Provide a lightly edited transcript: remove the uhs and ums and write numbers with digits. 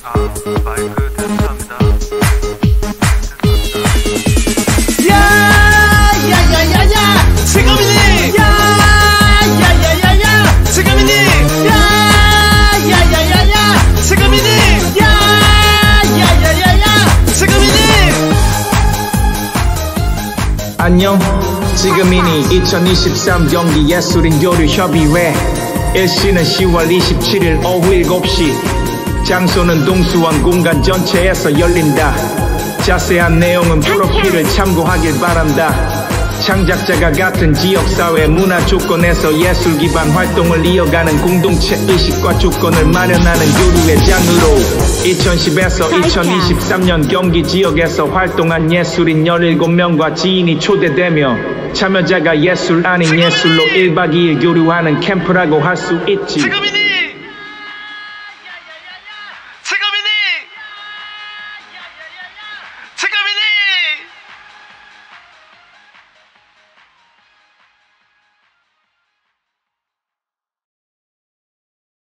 마이크 테스트합니다. 야야야야야 지금이니 야야야야야 지금이니 야야야야야 지금이니 야야야야야 지금이니. 안녕 지금이니 2023 경기 예술인 교류협의회 일시는 10월 27일 오후 7시 장소는 동수원 공간 전체에서 열린다. 자세한 내용은 프로필을 참고하길 바란다. 창작자가 같은 지역사회 문화 조건에서 예술 기반 활동을 이어가는 공동체 의식과 조건을 마련하는 교류의 장으로 2010에서 2023년 경기 지역에서 활동한 예술인 17명과 지인이 초대되며 참여자가 예술 아닌 예술로 1박 2일 교류하는 캠프라고 할 수 있지.